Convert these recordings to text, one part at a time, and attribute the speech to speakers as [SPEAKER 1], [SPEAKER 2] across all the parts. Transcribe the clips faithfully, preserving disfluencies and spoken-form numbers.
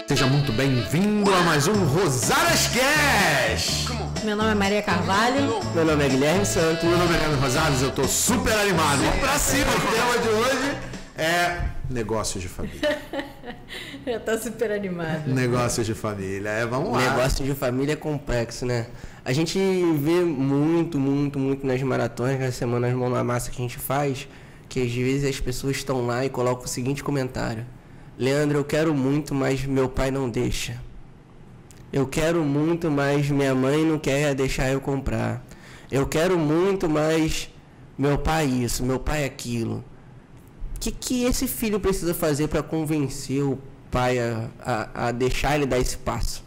[SPEAKER 1] Seja muito bem-vindo a mais um Rosárias Cash!
[SPEAKER 2] Meu nome é Maria Carvalho.
[SPEAKER 3] Meu nome é Guilherme Santos.
[SPEAKER 1] Meu nome é Guilherme Rosales, eu tô super animado. E pra cima, o tema de hoje é negócios de família.
[SPEAKER 2] Eu tô super animado.
[SPEAKER 1] Negócios de família, é, vamos lá.
[SPEAKER 3] Negócio de família é complexo, né? A gente vê muito, muito, muito nas maratonas, nas semanas mão na massa que a gente faz, que às vezes as pessoas estão lá e colocam o seguinte comentário: Leandro, eu quero muito, mas meu pai não deixa. Eu quero muito, mas minha mãe não quer deixar eu comprar. Eu quero muito, mas meu pai isso, meu pai aquilo. O que, que esse filho precisa fazer para convencer o pai a, a, a deixar ele dar esse passo?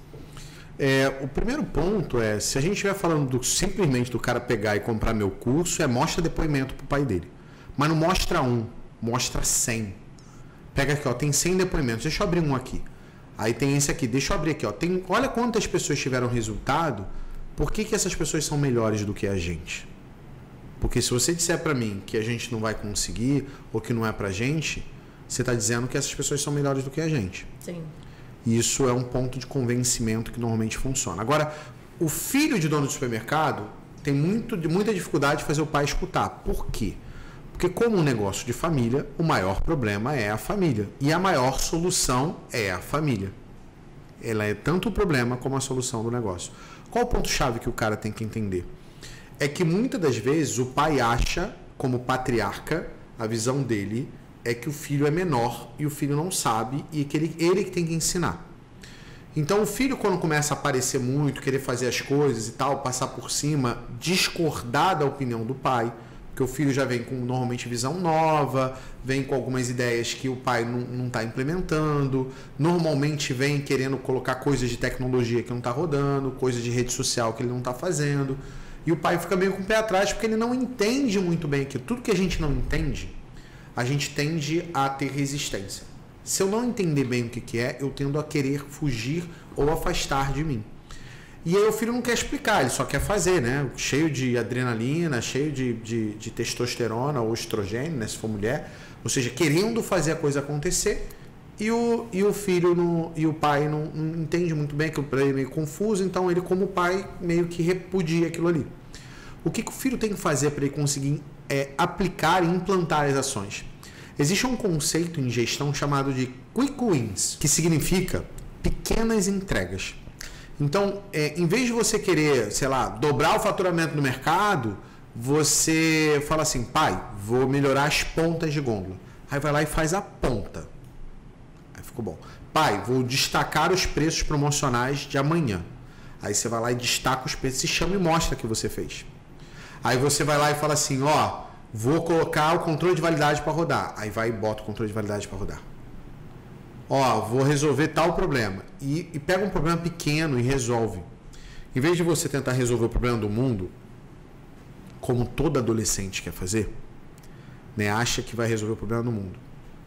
[SPEAKER 1] É, o primeiro ponto é, se a gente estiver falando do, simplesmente do cara pegar e comprar meu curso, é mostra depoimento pro pai dele. Mas não mostra um, mostra cem. Pega aqui, ó, tem cem depoimentos, deixa eu abrir um aqui. Aí tem esse aqui, deixa eu abrir aqui, ó. Tem, olha quantas pessoas tiveram resultado, por que que essas pessoas são melhores do que a gente? Porque se você disser pra mim que a gente não vai conseguir, ou que não é pra gente, você tá dizendo que essas pessoas são melhores do que a gente.
[SPEAKER 2] Sim.
[SPEAKER 1] Isso é um ponto de convencimento que normalmente funciona. Agora, o filho de dono de supermercado tem muito, muita dificuldade de fazer o pai escutar. Por quê? Porque como um negócio de família, o maior problema é a família. E a maior solução é a família. Ela é tanto o problema como a solução do negócio. Qual o ponto-chave que o cara tem que entender? É que muitas das vezes o pai acha, como patriarca, a visão dele é que o filho é menor e o filho não sabe e que ele, ele que tem que ensinar. Então o filho, quando começa a aparecer muito, querer fazer as coisas e tal, passar por cima, discordar da opinião do pai, porque o filho já vem com normalmente visão nova, vem com algumas ideias que o pai não está implementando, normalmente vem querendo colocar coisas de tecnologia que não está rodando, coisas de rede social que ele não está fazendo, e o pai fica meio com o pé atrás porque ele não entende muito bem aquilo. Tudo que a gente não entende, a gente tende a ter resistência. Se eu não entender bem o que, que é, eu tendo a querer fugir ou afastar de mim. E aí o filho não quer explicar, ele só quer fazer, né? Cheio de adrenalina, cheio de, de, de testosterona ou estrogênio, né? Se for mulher. Ou seja, querendo fazer a coisa acontecer. E o, e o filho não, e o pai não, não entende muito bem, aquilo para ele é meio confuso. Então ele, como pai, meio que repudia aquilo ali. O que, que o filho tem que fazer para ele conseguir é, aplicar e implantar as ações? Existe um conceito em gestão chamado de Quick Wins, que significa pequenas entregas. Então, é, em vez de você querer, sei lá, dobrar o faturamento no mercado, você fala assim, pai, vou melhorar as pontas de gôndola. Aí vai lá e faz a ponta. Aí ficou bom. Pai, vou destacar os preços promocionais de amanhã. Aí você vai lá e destaca os preços, se chama e mostra que você fez. Aí você vai lá e fala assim, ó, vou colocar o controle de validade para rodar. Aí vai e bota o controle de validade para rodar. Ó, vou resolver tal problema. E, e pega um problema pequeno e resolve. Em vez de você tentar resolver o problema do mundo, como todo adolescente quer fazer, né, acha que vai resolver o problema do mundo.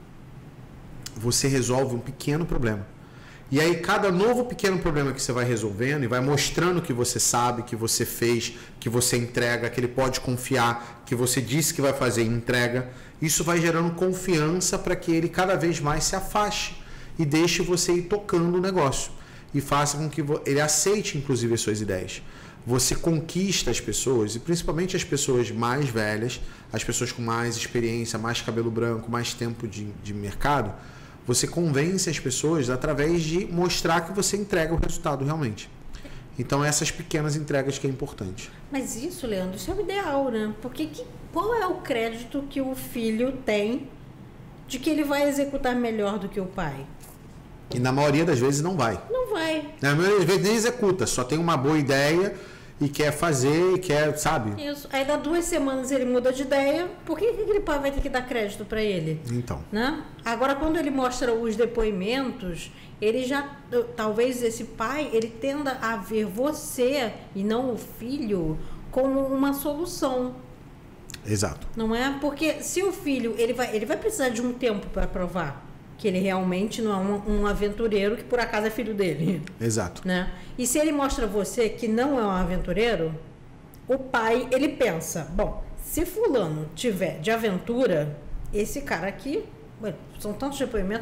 [SPEAKER 1] Você resolve um pequeno problema. E aí, cada novo pequeno problema que você vai resolvendo e vai mostrando que você sabe, que você fez, que você entrega, que ele pode confiar, que você disse que vai fazer e entrega, isso vai gerando confiança para que ele cada vez mais se afaste e deixe você ir tocando o negócio. E faça com que ele aceite, inclusive, as suas ideias. Você conquista as pessoas, e principalmente as pessoas mais velhas, as pessoas com mais experiência, mais cabelo branco, mais tempo de, de mercado. Você convence as pessoas através de mostrar que você entrega o resultado realmente. Então, essas pequenas entregas que é importante.
[SPEAKER 2] Mas isso, Leandro, isso é o ideal, né? Porque que, qual é o crédito que o filho tem de que ele vai executar melhor do que o pai?
[SPEAKER 1] E na maioria das vezes não vai.
[SPEAKER 2] Não vai.
[SPEAKER 1] Na maioria das vezes nem executa, só tem uma boa ideia e quer fazer, e quer, sabe?
[SPEAKER 2] Isso. Aí dá duas semanas ele muda de ideia, por que aquele pai vai ter que dar crédito para ele?
[SPEAKER 1] Então.
[SPEAKER 2] Né? Agora, quando ele mostra os depoimentos, ele já, talvez esse pai, ele tenda a ver você e não o filho como uma solução.
[SPEAKER 1] Exato.
[SPEAKER 2] Não é? Porque se o filho, ele vai, ele vai precisar de um tempo para provar que ele realmente não é um, um aventureiro que por acaso é filho dele.
[SPEAKER 1] Exato.
[SPEAKER 2] Né? E se ele mostra a você que não é um aventureiro, o pai, ele pensa, bom, se fulano tiver de aventura, esse cara aqui, são tantos depoimentos,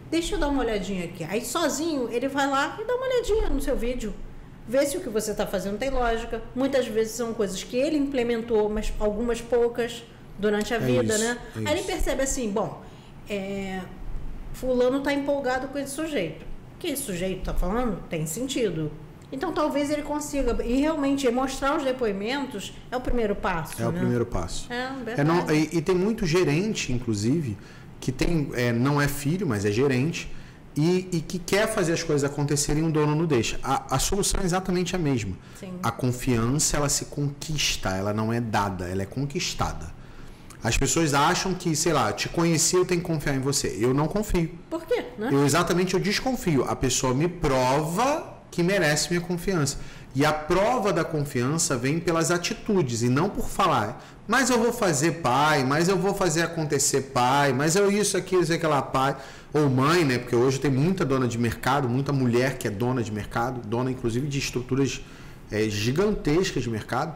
[SPEAKER 2] deixa eu dar uma olhadinha aqui. Aí sozinho ele vai lá e dá uma olhadinha no seu vídeo. Vê se o que você está fazendo tem lógica. Muitas vezes são coisas que ele implementou, mas algumas poucas durante a
[SPEAKER 1] É
[SPEAKER 2] vida,
[SPEAKER 1] isso,
[SPEAKER 2] né?
[SPEAKER 1] é
[SPEAKER 2] Aí ele
[SPEAKER 1] isso.
[SPEAKER 2] percebe assim, bom, é, fulano está empolgado com esse sujeito. O que esse sujeito está falando tem sentido. Então talvez ele consiga. E realmente mostrar os depoimentos é o primeiro passo.
[SPEAKER 1] É o
[SPEAKER 2] né?
[SPEAKER 1] primeiro passo.
[SPEAKER 2] É,
[SPEAKER 1] É, não,
[SPEAKER 2] verdade.
[SPEAKER 1] e, e tem muito gerente, inclusive, que tem, é, não é filho, mas é gerente, e, e que quer fazer as coisas acontecerem e o dono não deixa. A, a solução é exatamente a mesma.
[SPEAKER 2] Sim.
[SPEAKER 1] A confiança, ela se conquista, ela não é dada, ela é conquistada. As pessoas acham que, sei lá, te conheci, eu tenho que confiar em você. Eu não confio.
[SPEAKER 2] Por quê? Né?
[SPEAKER 1] Eu exatamente, eu desconfio. A pessoa me prova que merece minha confiança. E a prova da confiança vem pelas atitudes e não por falar. Mas eu vou fazer, pai, mas eu vou fazer acontecer, pai, mas eu isso, aquilo, isso, aquela, pai. Ou mãe, né? Porque hoje tem muita dona de mercado, muita mulher que é dona de mercado, dona inclusive de estruturas é, gigantescas de mercado.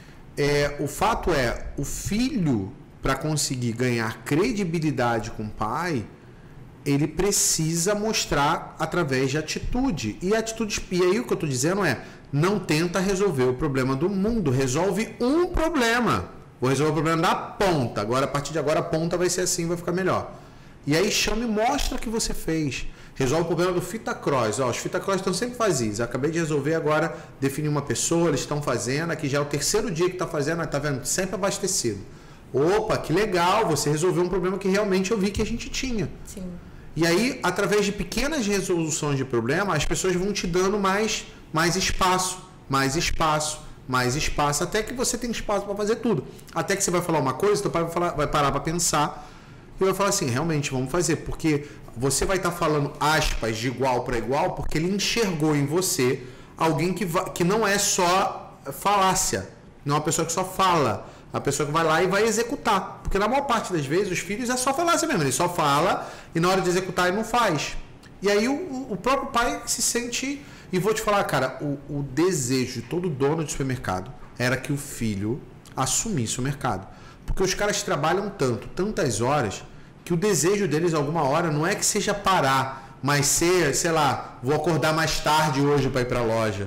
[SPEAKER 1] É, o fato é, o filho, para conseguir ganhar credibilidade com o pai, ele precisa mostrar através de atitude. E atitude, e aí o que eu estou dizendo é, não tenta resolver o problema do mundo, resolve um problema. Vou resolver o problema da ponta. Agora, a partir de agora, a ponta vai ser assim, vai ficar melhor. E aí chama e mostra o que você fez. Resolve o problema do fita cross. Ó, os fita cross estão sempre vazios. Eu acabei de resolver agora, definir uma pessoa, eles estão fazendo, aqui já é o terceiro dia que está fazendo, está vendo? Sempre abastecido. Opa, que legal, você resolveu um problema que realmente eu vi que a gente tinha.
[SPEAKER 2] Sim.
[SPEAKER 1] E aí, através de pequenas resoluções de problema, as pessoas vão te dando mais, mais espaço, mais espaço, mais espaço, até que você tem espaço para fazer tudo. Até que você vai falar uma coisa, teu pai vai, falar, vai parar para pensar e vai falar assim, realmente, vamos fazer. Porque você vai estar tá falando aspas de igual para igual, porque ele enxergou em você alguém que, va- que não é só falácia, não é uma pessoa que só fala. A pessoa que vai lá e vai executar. Porque na maior parte das vezes, os filhos é só falácia mesmo. Ele só fala e na hora de executar ele não faz. E aí o, o próprio pai se sente... E vou te falar, cara, o, o desejo de todo dono de supermercado era que o filho assumisse o mercado. Porque os caras trabalham tanto, tantas horas, que o desejo deles alguma hora não é que seja parar, mas ser, sei lá, vou acordar mais tarde hoje para ir para a loja.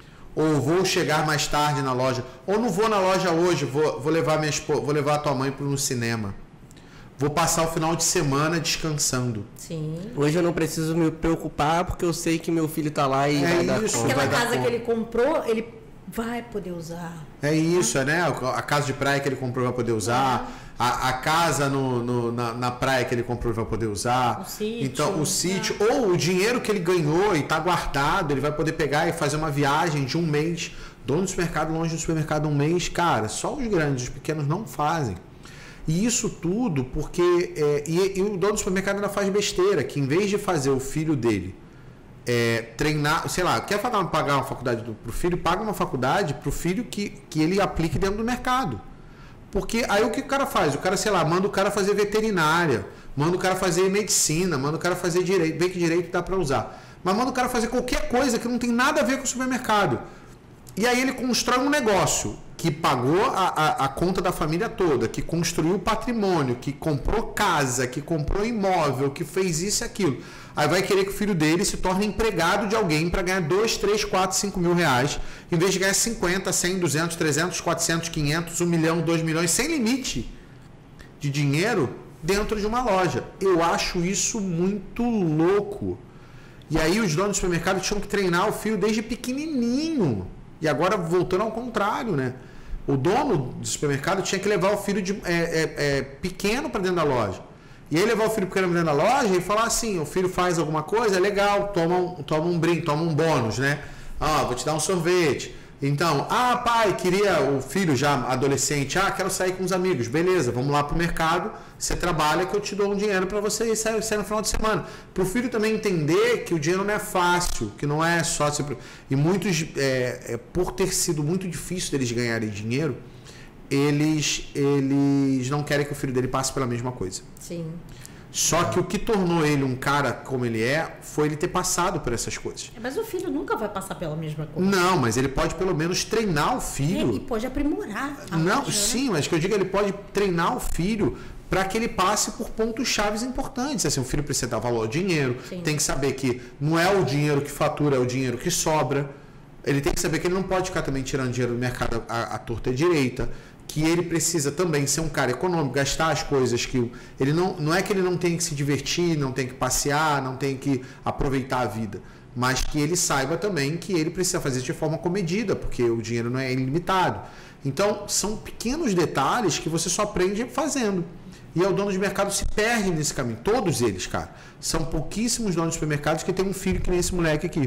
[SPEAKER 1] Ou vou chegar mais tarde na loja, ou não vou na loja hoje, vou, vou levar minha esposa, vou levar a tua mãe para um cinema. Vou passar o final de semana descansando.
[SPEAKER 2] Sim.
[SPEAKER 3] Hoje eu não preciso me preocupar porque eu sei que meu filho tá lá e
[SPEAKER 1] É
[SPEAKER 3] vai dar
[SPEAKER 1] isso.
[SPEAKER 3] conta.
[SPEAKER 2] Aquela
[SPEAKER 1] vai dar
[SPEAKER 2] casa que
[SPEAKER 1] conta.
[SPEAKER 2] ele comprou, ele vai poder usar.
[SPEAKER 1] É isso, é, né? A casa de praia que ele comprou vai poder usar. A, a casa no, no- na, na praia que ele comprou vai poder usar.
[SPEAKER 2] O sítio,
[SPEAKER 1] Então, o sítio. Ou o dinheiro que ele ganhou e está guardado, ele vai poder pegar e fazer uma viagem de um mês. Dono do supermercado, longe do supermercado um mês. Cara, só os grandes, os pequenos não fazem. E isso tudo porque... É, e, e o dono do supermercado ainda faz besteira, que em vez de fazer o filho dele é, treinar, sei lá, quer pagar, pagar uma faculdade para o filho, paga uma faculdade para o filho que, que ele aplique dentro do mercado. Porque aí o que o cara faz? O cara, sei lá, manda o cara fazer veterinária, manda o cara fazer medicina, manda o cara fazer direito, bem que direito dá para usar. Mas manda o cara fazer qualquer coisa que não tem nada a ver com o supermercado. E aí ele constrói um negócio que pagou a, a, a conta da família toda, que construiu patrimônio, que comprou casa, que comprou imóvel, que fez isso e aquilo. Aí vai querer que o filho dele se torne empregado de alguém para ganhar dois, três, quatro, cinco mil reais, em vez de ganhar cinquenta, cem, duzentos, trezentos, quatrocentos, quinhentos, um milhão, dois milhões, sem limite de dinheiro dentro de uma loja. Eu acho isso muito louco. E aí os donos do supermercado tinham que treinar o filho desde pequenininho. E agora voltando ao contrário, né? O dono do supermercado tinha que levar o filho de, é, é, é, pequeno para dentro da loja. E aí levar o filho pequeno para dentro da loja e falar assim, o filho faz alguma coisa, é legal, toma um, toma um brinde, toma um bônus, né? Ah, vou te dar um sorvete. Então, ah, pai, queria o filho já adolescente, ah, quero sair com os amigos, beleza, vamos lá pro mercado, você trabalha que eu te dou um dinheiro para você sair, sair no final de semana. Para o filho também entender que o dinheiro não é fácil, que não é só... E muitos, é, é, por ter sido muito difícil deles ganharem dinheiro, eles, eles não querem que o filho dele passe pela mesma coisa.
[SPEAKER 2] Sim.
[SPEAKER 1] Só que o que tornou ele um cara como ele é, foi ele ter passado por essas coisas.
[SPEAKER 2] Mas o filho nunca vai passar pela mesma coisa.
[SPEAKER 1] Não, mas ele pode pelo menos treinar o filho.
[SPEAKER 2] É, e pode aprimorar. a
[SPEAKER 1] Não,
[SPEAKER 2] loja, né?
[SPEAKER 1] sim, mas que eu digo, ele pode treinar o filho para que ele passe por pontos chaves importantes. Assim, o filho precisa dar valor ao dinheiro, Sim. tem que saber que não é o dinheiro que fatura, é o dinheiro que sobra. Ele tem que saber que ele não pode ficar também tirando dinheiro do mercado à, à torta e à direita, que ele precisa também ser um cara econômico, gastar as coisas que... ele não, não é que ele não tem que se divertir, não tem que passear, não tem que aproveitar a vida, mas que ele saiba também que ele precisa fazer isso de forma comedida, porque o dinheiro não é ilimitado. Então, são pequenos detalhes que você só aprende fazendo. E aí o dono de mercado se perde nesse caminho. Todos eles, cara. São pouquíssimos donos de supermercados que têm um filho que nem esse moleque aqui.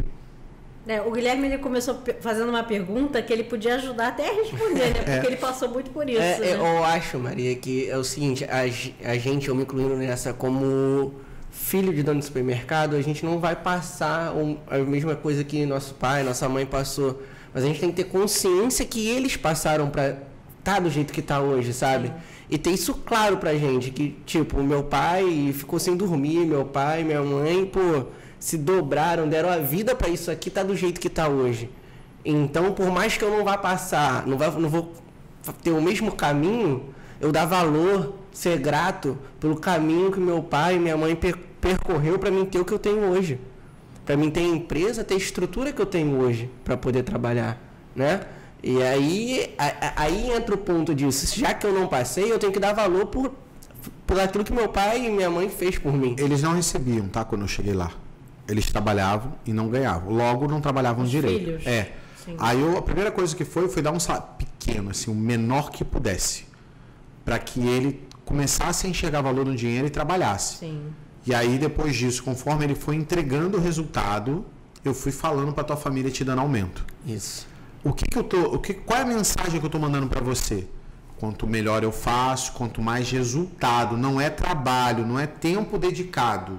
[SPEAKER 2] É, o Guilherme ele começou fazendo uma pergunta que ele podia ajudar até a responder, né? Porque é. ele passou muito por isso.
[SPEAKER 3] É,
[SPEAKER 2] né?
[SPEAKER 3] Eu acho, Maria, que é o seguinte, a, a gente, eu me incluindo nessa como filho de dono de supermercado, a gente não vai passar a mesma coisa que nosso pai, nossa mãe passou. Mas a gente tem que ter consciência que eles passaram para estar do jeito que está hoje, sabe? Sim. E ter isso claro pra gente, que, tipo, meu pai ficou sem dormir, meu pai e minha mãe, pô, se dobraram, deram a vida pra isso aqui, tá do jeito que tá hoje. Então, por mais que eu não vá passar, não, vá, não vou ter o mesmo caminho, eu dar valor, ser grato pelo caminho que meu pai e minha mãe per percorreu pra mim ter o que eu tenho hoje. Pra mim ter a empresa, ter a estrutura que eu tenho hoje pra poder trabalhar, né? E aí, aí entra o ponto disso. Já que eu não passei, eu tenho que dar valor por, por aquilo que meu pai e minha mãe fez por mim.
[SPEAKER 1] Eles não recebiam, tá? Quando eu cheguei lá. Eles trabalhavam e não ganhavam. Logo, não trabalhavam
[SPEAKER 2] Os
[SPEAKER 1] direito.
[SPEAKER 2] Filhos.
[SPEAKER 1] É. Sim. Aí eu, a primeira coisa que foi, foi dar um salário pequeno, assim, o menor que pudesse. Para que ele começasse a enxergar valor no dinheiro e trabalhasse.
[SPEAKER 2] Sim.
[SPEAKER 1] E aí, depois disso, conforme ele foi entregando o resultado, eu fui falando para tua família te dando aumento.
[SPEAKER 3] Isso.
[SPEAKER 1] O que que eu tô, o que, qual é a mensagem que eu estou mandando para você? Quanto melhor eu faço, quanto mais resultado, não é trabalho, não é tempo dedicado.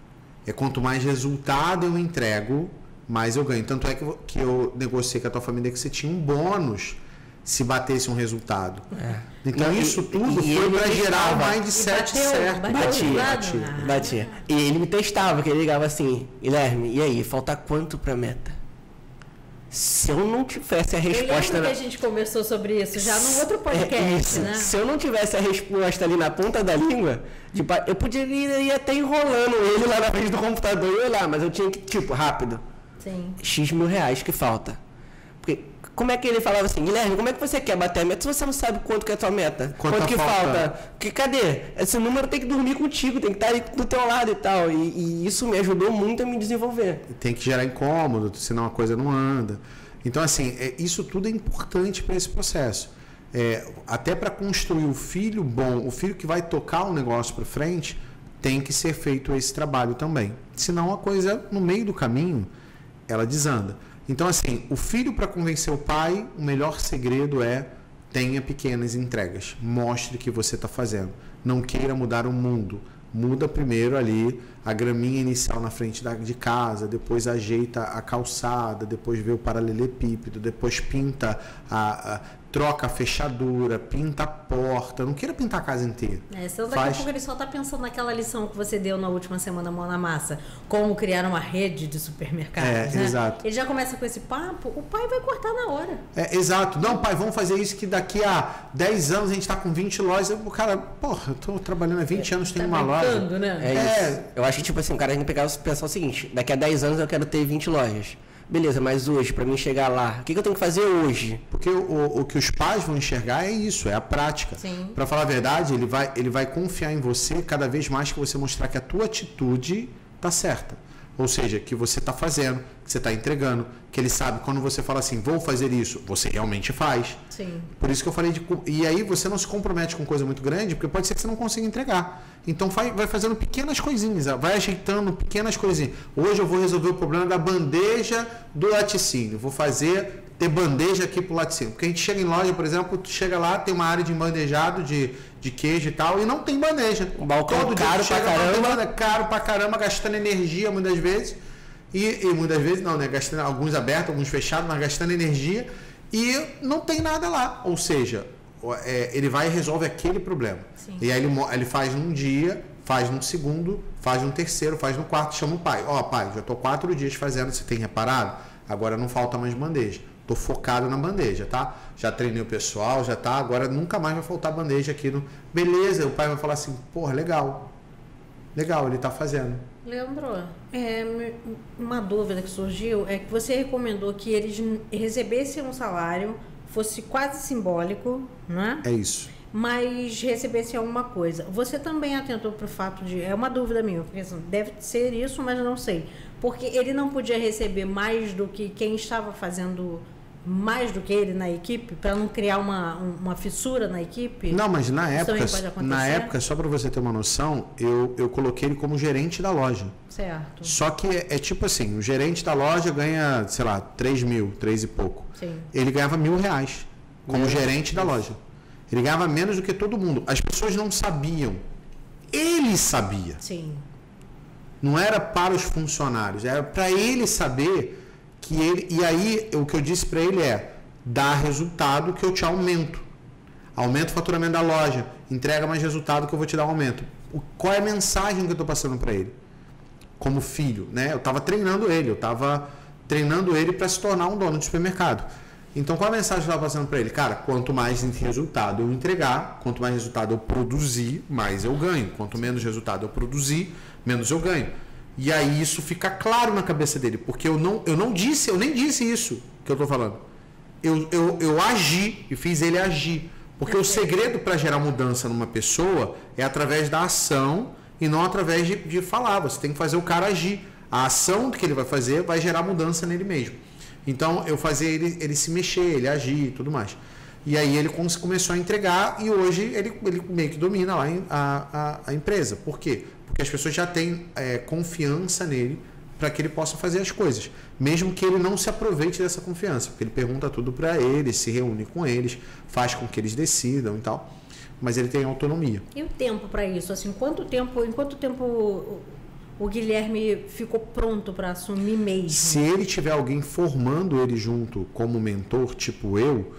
[SPEAKER 1] É quanto mais resultado eu entrego, mais eu ganho. Tanto é que eu, que eu negociei com a tua família que você tinha um bônus se batesse um resultado. É. Então não, isso e, tudo e foi para gerar o mindset certo.
[SPEAKER 3] Batia, batia, ah. batia. E ele me testava, que ele ligava assim, Guilherme, e aí, falta quanto para meta? Se eu não tivesse a resposta...
[SPEAKER 2] Eu lembro que a gente conversou sobre isso já num outro podcast, é isso, né?
[SPEAKER 3] Se eu não tivesse a resposta ali na ponta da língua, tipo, eu poderia ir até enrolando ele lá na frente do computador e eu lá, mas eu tinha que, tipo, rápido.
[SPEAKER 2] Sim.
[SPEAKER 3] X mil reais que falta. Porque, como é que ele falava assim, Guilherme, como é que você quer bater a meta se você não sabe quanto que é a tua meta?
[SPEAKER 1] Quanto,
[SPEAKER 3] quanto que
[SPEAKER 1] falta?
[SPEAKER 3] falta? Porque, cadê? Esse número tem que dormir contigo, tem que estar aí do teu lado e tal. E, e isso me ajudou muito a me desenvolver.
[SPEAKER 1] Tem que gerar incômodo, senão a coisa não anda. Então, assim, é, isso tudo é importante para esse processo. É, até para construir o filho bom, o filho que vai tocar o negócio para frente, tem que ser feito esse trabalho também. Senão a coisa, no meio do caminho, ela desanda. Então, assim, o filho para convencer o pai, o melhor segredo é tenha pequenas entregas. Mostre o que você está fazendo. Não queira mudar o mundo. Muda primeiro ali a graminha inicial na frente da, de casa, depois ajeita a calçada, depois vê o paralelepípedo, depois pinta a, a troca a fechadura, pinta a porta. Não queira pintar a casa inteira.
[SPEAKER 2] É, senão daqui Faz... a pouco ele só está pensando naquela lição que você deu na última semana Mão na Massa, como criar uma rede de supermercados.
[SPEAKER 1] É,
[SPEAKER 2] né?
[SPEAKER 1] Exato.
[SPEAKER 2] Ele já começa com esse papo, o pai vai cortar na hora.
[SPEAKER 1] É, exato. Não, pai, vamos fazer isso que daqui a dez anos a gente está com vinte lojas. O cara, porra, eu estou trabalhando há vinte é, anos, tem tá uma loja.
[SPEAKER 2] Né?
[SPEAKER 3] É, é isso. Eu acho que, tipo assim, o cara tem que pegar e pensar o seguinte, daqui a dez anos eu quero ter vinte lojas. Beleza, mas hoje, para mim chegar lá, o que, que eu tenho que fazer hoje?
[SPEAKER 1] Porque o, o, o que os pais vão enxergar é isso, é a prática. Para falar a verdade, ele vai, ele vai confiar em você cada vez mais que você mostrar que a tua atitude tá certa. Ou seja, que você está fazendo, que você está entregando, que ele sabe quando você fala assim, vou fazer isso, você realmente faz.
[SPEAKER 2] Sim.
[SPEAKER 1] Por isso que eu falei de... E aí você não se compromete com coisa muito grande, porque pode ser que você não consiga entregar. Então vai, vai fazendo pequenas coisinhas, vai ajeitando pequenas coisinhas. Hoje eu vou resolver o problema da bandeja do laticínio. Vou fazer, ter bandeja aqui pro laticínio. Porque a gente chega em loja, por exemplo, tu chega lá, tem uma área de embandejado, de, de queijo e tal, e não tem bandeja.
[SPEAKER 3] Um balcão
[SPEAKER 1] Todo
[SPEAKER 3] caro pra caramba.
[SPEAKER 1] Caro pra caramba, gastando energia muitas vezes. E, e muitas vezes não, né? Gastando alguns abertos, alguns fechados, mas gastando energia. E não tem nada lá. Ou seja, é, ele vai e resolve aquele problema.
[SPEAKER 2] Sim.
[SPEAKER 1] E aí ele, ele faz num dia, faz num segundo, faz num terceiro, faz no quarto, chama o pai. Ó, oh, pai, já estou quatro dias fazendo, você tem reparado? Agora não falta mais bandeja. tô focado na bandeja, tá? Já treinei o pessoal, já tá, agora nunca mais vai faltar bandeja aqui no... Beleza, o pai vai falar assim, porra, legal. Legal, ele tá fazendo.
[SPEAKER 2] Leandro, é, uma dúvida que surgiu é que você recomendou que eles recebessem um salário, fosse quase simbólico, né?
[SPEAKER 1] É isso.
[SPEAKER 2] Mas recebessem alguma coisa. Você também atentou para o fato de... É uma dúvida minha, porque assim, deve ser isso, mas não sei. Porque ele não podia receber mais do que quem estava fazendo... mais do que ele na equipe, para não criar uma, uma fissura na equipe?
[SPEAKER 1] Não, mas na
[SPEAKER 2] Isso
[SPEAKER 1] época, na época, só para você ter uma noção, eu, eu coloquei ele como gerente da loja.
[SPEAKER 2] Certo.
[SPEAKER 1] Só que é, é tipo assim, o gerente da loja ganha, sei lá, três mil, três e pouco.
[SPEAKER 2] Sim.
[SPEAKER 1] Ele ganhava mil reais como
[SPEAKER 3] Meu
[SPEAKER 1] gerente da loja. Ele ganhava menos do que todo mundo. As pessoas não sabiam. Ele sabia.
[SPEAKER 2] Sim.
[SPEAKER 1] Não era para os funcionários, era para ele saber que ele, e aí o que eu disse para ele é: dá resultado que eu te aumento, aumenta o faturamento da loja, entrega mais resultado que eu vou te dar um aumento. O, qual é a mensagem que eu estou passando para ele como filho, né? Eu estava treinando ele, eu estava treinando ele para se tornar um dono de supermercado. Então qual é a mensagem que eu estava passando para ele? Cara, quanto mais resultado eu entregar, quanto mais resultado eu produzir, mais eu ganho. Quanto menos resultado eu produzir, menos eu ganho. E aí isso fica claro na cabeça dele, porque eu não, eu não disse, eu nem disse isso que eu estou falando. Eu, eu, eu agi e fiz ele agir. Porque o segredo para gerar mudança numa pessoa é através da ação e não através de, de falar. Você tem que fazer o cara agir. A ação que ele vai fazer vai gerar mudança nele mesmo. Então eu fazia ele, ele se mexer, ele agir e tudo mais. E aí ele começou a entregar e hoje ele, ele meio que domina lá a, a, a empresa. Por quê? Porque as pessoas já têm é, confiança nele para que ele possa fazer as coisas, mesmo que ele não se aproveite dessa confiança, porque ele pergunta tudo para eles, se reúne com eles, faz com que eles decidam e tal, mas ele tem autonomia.
[SPEAKER 2] E o tempo para isso? Assim, quanto tempo, em quanto tempo o, o Guilherme ficou pronto para assumir mesmo?
[SPEAKER 1] Se ele tiver alguém formando ele junto como mentor, tipo eu,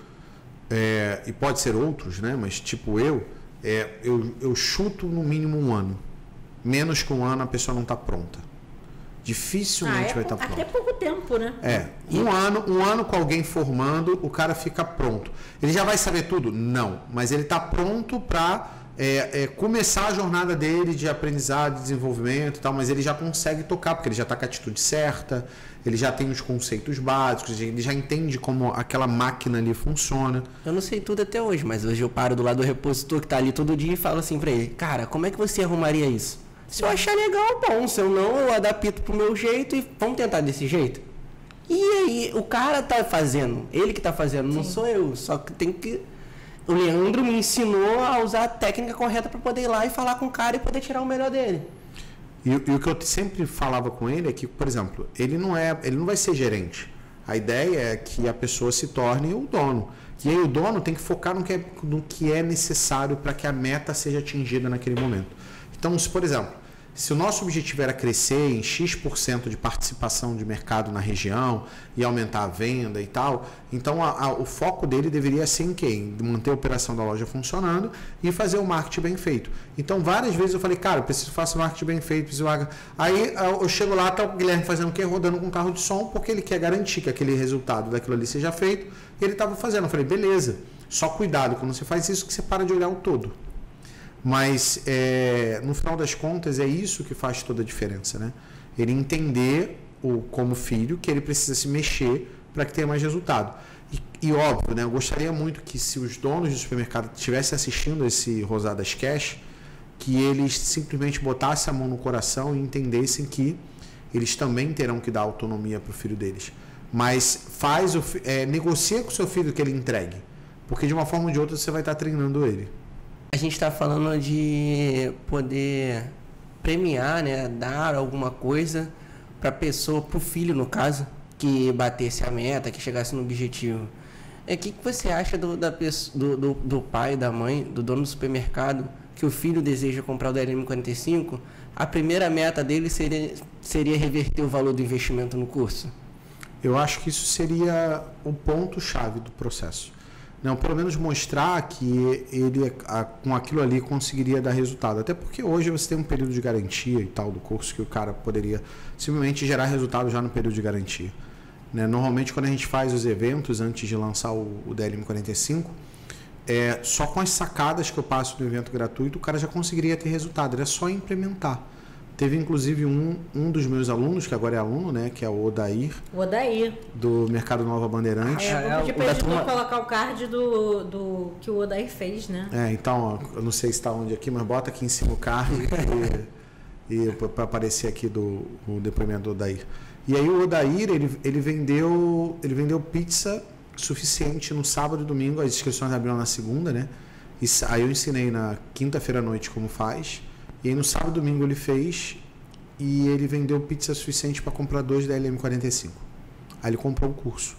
[SPEAKER 1] é, e pode ser outros, né? Mas tipo eu, é, eu, eu chuto no mínimo um ano. Menos que um ano a pessoa não está pronta. Dificilmente
[SPEAKER 2] ah, é,
[SPEAKER 1] vai estar tá pronta.
[SPEAKER 2] Até pouco tempo, né?
[SPEAKER 1] É. Um ano, um ano com alguém formando, o cara fica pronto. Ele já vai saber tudo? Não. Mas ele está pronto para é, é, começar a jornada dele de aprendizado, de desenvolvimento e tal, mas ele já consegue tocar, porque ele já está com a atitude certa, ele já tem os conceitos básicos, ele já entende como aquela máquina ali funciona.
[SPEAKER 3] Eu não sei tudo até hoje, mas hoje eu paro do lado do repositor que está ali todo dia e falo assim para ele: cara, como é que você arrumaria isso? Se eu achar legal, bom. Se eu não, eu adapto pro meu jeito e vamos tentar desse jeito. E aí, o cara tá fazendo, ele que tá fazendo, não Sim. sou eu. Só que tem que... O Leandro me ensinou a usar a técnica correta para poder ir lá e falar com o cara e poder tirar o melhor dele.
[SPEAKER 1] E, e o que eu sempre falava com ele é que, por exemplo, ele não, é, ele não vai ser gerente. A ideia é que a pessoa se torne o dono. E aí o dono tem que focar no que é, no que é necessário para que a meta seja atingida naquele momento. Então, se, por exemplo, se o nosso objetivo era crescer em X por cento de participação de mercado na região e aumentar a venda e tal, então a, a, o foco dele deveria ser em quê? Em manter a operação da loja funcionando e fazer o marketing bem feito. Então, várias vezes eu falei, cara, eu preciso fazer marketing bem feito, preciso... Aí eu chego lá, tá o Guilherme fazendo o quê? Rodando com carro de som, porque ele quer garantir que aquele resultado daquilo ali seja feito, e ele estava fazendo. Eu falei, beleza, só cuidado, quando você faz isso que você para de olhar o todo. Mas, é, no final das contas, é isso que faz toda a diferença, né? Ele entender, o, como filho, que ele precisa se mexer para que tenha mais resultado. E, e óbvio, né? Eu gostaria muito que, se os donos do supermercado estivessem assistindo esse Rosadas Cash, que eles simplesmente botassem a mão no coração e entendessem que eles também terão que dar autonomia para o filho deles. Mas faz o, é, negocia com o seu filho que ele entregue. Porque, de uma forma ou de outra, você vai estar treinando ele.
[SPEAKER 3] A gente está falando de poder premiar, né, dar alguma coisa para a pessoa, para o filho, no caso, que batesse a meta, que chegasse no objetivo. O que, que você acha do, da pessoa, do, do, do pai, da mãe, do dono do supermercado, que o filho deseja comprar o D L M quarenta e cinco, a primeira meta dele seria, seria reverter o valor do investimento no curso?
[SPEAKER 1] Eu acho que isso seria o ponto-chave do processo. Não, pelo menos mostrar que ele, a, com aquilo ali, conseguiria dar resultado. Até porque hoje você tem um período de garantia e tal do curso que o cara poderia simplesmente gerar resultado já no período de garantia. Né? Normalmente, quando a gente faz os eventos antes de lançar o, o D L M quarenta e cinco, é, só com as sacadas que eu passo do evento gratuito, o cara já conseguiria ter resultado. Era só implementar. Teve, inclusive, um, um dos meus alunos, que agora é aluno, né? Que é o Odair.
[SPEAKER 2] O Odair.
[SPEAKER 1] Do Mercado Nova Bandeirantes.
[SPEAKER 2] É, eu vou pedir pra turma... colocar o card do, do que o Odair fez, né?
[SPEAKER 1] É, então, ó, eu não sei se está onde aqui, mas bota aqui em cima o card e, e para aparecer aqui do, o depoimento do Odair. E aí o Odair, ele, ele, vendeu, ele vendeu pizza suficiente no sábado e domingo, as inscrições abriram na segunda, né? E aí eu ensinei na quinta-feira à noite como faz. E aí no sábado e domingo ele fez e ele vendeu pizza suficiente para comprar dois da L M quarenta e cinco. Aí ele comprou o curso.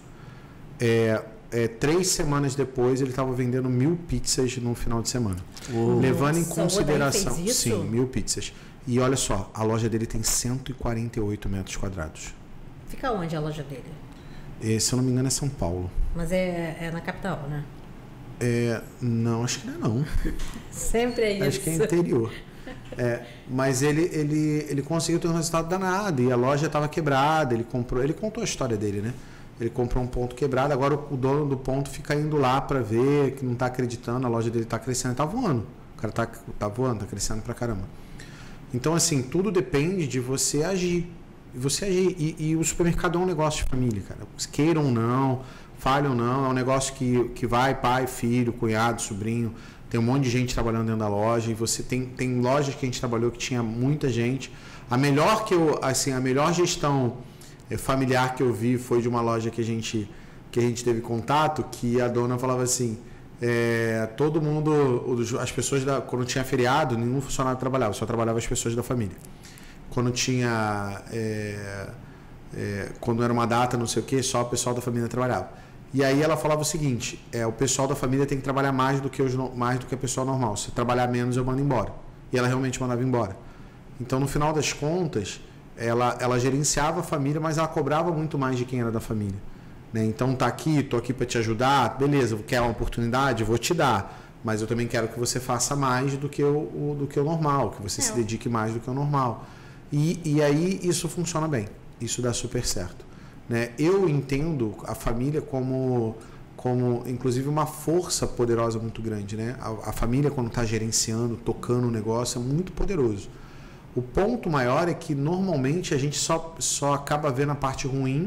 [SPEAKER 1] É, é, três semanas depois ele estava vendendo mil pizzas no final de semana. Uou. Levando em consideração... Sim, mil pizzas. E olha só, a loja dele tem cento e quarenta e oito metros quadrados.
[SPEAKER 2] Fica onde a loja dele?
[SPEAKER 1] É, se eu não me engano é São Paulo.
[SPEAKER 2] Mas é, é na capital, né?
[SPEAKER 1] É, não, acho que não é não.
[SPEAKER 2] Sempre é isso.
[SPEAKER 1] Acho que é interior. É, mas ele, ele, ele conseguiu ter um resultado danado e a loja estava quebrada, ele comprou, ele contou a história dele, né? Ele comprou um ponto quebrado, agora o, o dono do ponto fica indo lá para ver, que não está acreditando, a loja dele está crescendo, está voando, o cara está tá voando, está crescendo pra caramba. Então assim, tudo depende de você agir, você agir e, e o supermercado é um negócio de família, cara, queiram ou não, falham ou não, é um negócio que, que vai pai, filho, cunhado, sobrinho. Tem um monte de gente trabalhando dentro da loja e você tem, tem lojas que a gente trabalhou que tinha muita gente. A melhor que eu, assim, a melhor gestão familiar que eu vi foi de uma loja que a gente, que a gente teve contato, que a dona falava assim, é, todo mundo, as pessoas, da, quando tinha feriado, nenhum funcionário trabalhava, só trabalhava as pessoas da família. Quando tinha, é, é, quando era uma data, não sei o que, só o pessoal da família trabalhava. E aí ela falava o seguinte, é, o pessoal da família tem que trabalhar mais do que os, mais do que a pessoa normal. Se trabalhar menos, eu mando embora. E ela realmente mandava embora. Então, no final das contas, ela, ela gerenciava a família, mas ela cobrava muito mais de quem era da família. Né? Então, tá aqui, tô aqui para te ajudar, beleza, quer uma oportunidade? Vou te dar. Mas eu também quero que você faça mais do que o, o, do que o normal, que você é. se dedique mais do que o normal. E, e aí isso funciona bem. Isso dá super certo. Né? Eu entendo a família como, como, inclusive, uma força poderosa muito grande. Né? A, a família, quando está gerenciando, tocando o negócio, é muito poderoso. O ponto maior é que, normalmente, a gente só, só acaba vendo a parte ruim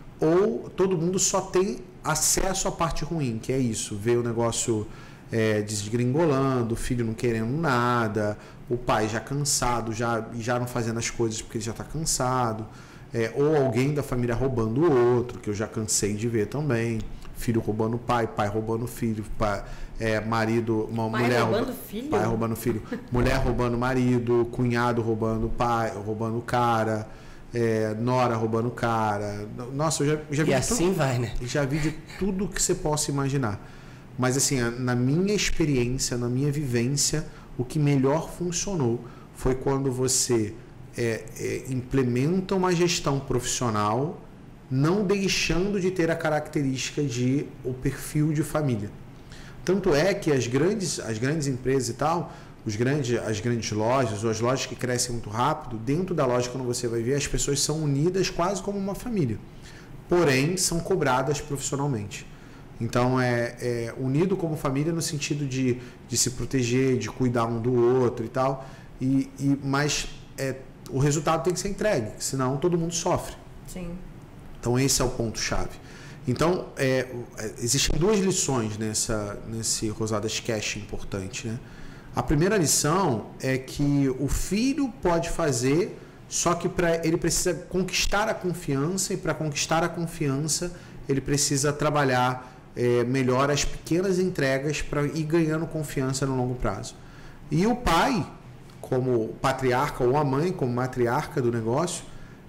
[SPEAKER 1] ou todo mundo só tem acesso à parte ruim, que é isso, ver o negócio é, desgringolando, o filho não querendo nada, o pai já cansado, já, já não fazendo as coisas porque ele já está cansado. É, ou alguém da família roubando o outro, que eu já cansei de ver também. Filho roubando o pai, pai roubando o filho, pai, é, marido, uma
[SPEAKER 2] pai
[SPEAKER 1] mulher
[SPEAKER 2] roubando filho?
[SPEAKER 1] Pai roubando filho, mulher roubando marido, cunhado roubando o pai, roubando o cara, é, nora roubando o cara. Nossa, eu já, já vi
[SPEAKER 3] e
[SPEAKER 1] de
[SPEAKER 3] assim
[SPEAKER 1] tudo,
[SPEAKER 3] vai, né?
[SPEAKER 1] Já vi de tudo que você possa imaginar. Mas assim, na minha experiência, na minha vivência, o que melhor funcionou foi quando você É, é, implementa uma gestão profissional, não deixando de ter a característica de o perfil de família. Tanto é que as grandes, as grandes empresas e tal, os grandes, as grandes lojas, ou as lojas que crescem muito rápido, dentro da loja, quando você vai ver, as pessoas são unidas quase como uma família. Porém, são cobradas profissionalmente. Então, é, é unido como família no sentido de, de se proteger, de cuidar um do outro e tal. E, e, mas é, o resultado tem que ser entregue, senão todo mundo sofre.
[SPEAKER 2] Sim.
[SPEAKER 1] Então esse é o ponto-chave. Então, é, existem duas lições nessa, nesse Rosadas Cash importante. Né? A primeira lição é que o filho pode fazer, só que pra, ele precisa conquistar a confiança, e para conquistar a confiança, ele precisa trabalhar é, melhor as pequenas entregas para ir ganhando confiança no longo prazo. E o pai, como patriarca, ou a mãe como matriarca do negócio,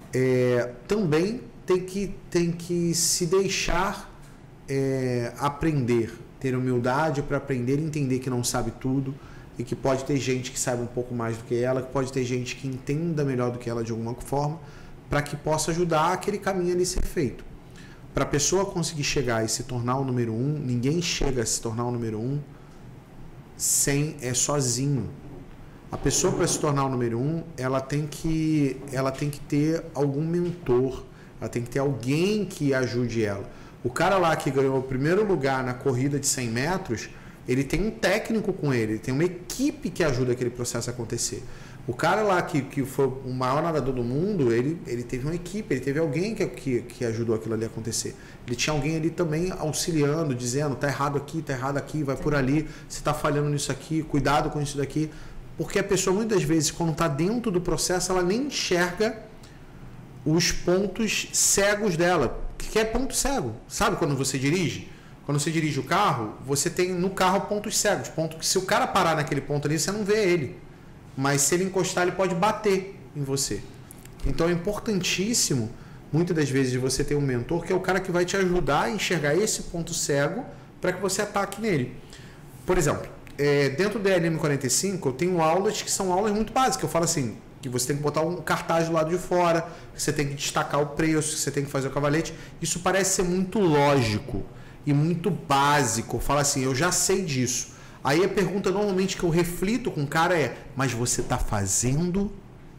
[SPEAKER 1] é, também tem que, tem que se deixar é, aprender, ter humildade para aprender e entender que não sabe tudo e que pode ter gente que saiba um pouco mais do que ela, que pode ter gente que entenda melhor do que ela de alguma forma, para que possa ajudar aquele caminho ali ser feito. Para a pessoa conseguir chegar e se tornar o número um, ninguém chega a se tornar o número um sem, é sozinho. A pessoa, para se tornar o número um, ela tem que, ela tem que ter algum mentor, ela tem que ter alguém que ajude ela. O cara lá que ganhou o primeiro lugar na corrida de cem metros, ele tem um técnico com ele, ele tem uma equipe que ajuda aquele processo a acontecer. O cara lá que, que foi o maior nadador do mundo, ele, ele teve uma equipe, ele teve alguém que, que, que ajudou aquilo ali a acontecer. Ele tinha alguém ali também auxiliando, dizendo, tá errado aqui, tá errado aqui, vai por ali, você tá falhando nisso aqui, cuidado com isso daqui. Porque a pessoa, muitas vezes, quando está dentro do processo, ela nem enxerga os pontos cegos dela. O que é ponto cego? Sabe quando você dirige? Quando você dirige o carro, você tem no carro pontos cegos. Ponto que se o cara parar naquele ponto ali, você não vê ele. Mas se ele encostar, ele pode bater em você. Então é importantíssimo, muitas das vezes, você ter um mentor que é o cara que vai te ajudar a enxergar esse ponto cego para que você ataque nele. Por exemplo, é, dentro do D L M quarenta e cinco, eu tenho aulas que são aulas muito básicas. Eu falo assim, que você tem que botar um cartaz do lado de fora, que você tem que destacar o preço, que você tem que fazer o cavalete. Isso parece ser muito lógico e muito básico. Fala assim, eu já sei disso. Aí a pergunta normalmente que eu reflito com o cara é, mas você está fazendo?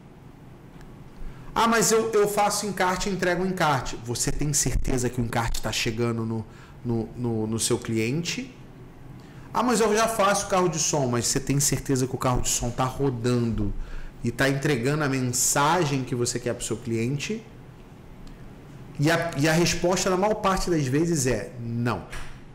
[SPEAKER 1] Ah, mas eu, eu faço encarte e entrego encarte. Você tem certeza que o encarte está chegando no, no, no, no seu cliente? Ah, mas eu já faço carro de som, mas você tem certeza que o carro de som está rodando e está entregando a mensagem que você quer para o seu cliente? E a, e a resposta, na maior parte das vezes, é não.